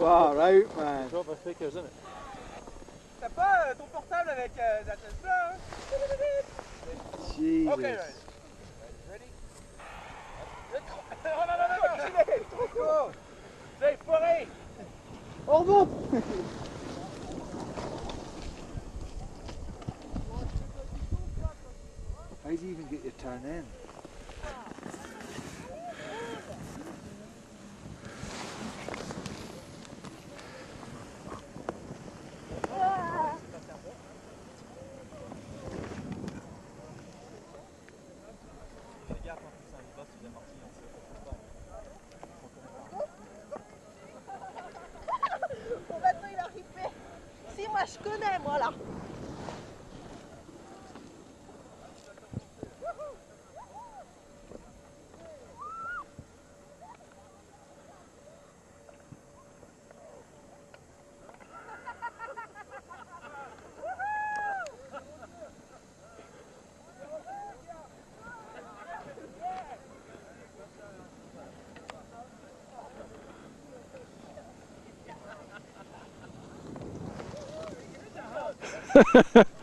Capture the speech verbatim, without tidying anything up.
Far out, man. Drop my figures, isn't it? T'as pas euh, ton portable avec euh, la Tesla, hein? Jesus. Ok, right. Ready? Oh non, non, non, non, gilet, trop court. C'est foré. Oh revoir. How do you even get your turn in? Mon bateau il a ripé. Si moi je connais moi là. Ha ha ha!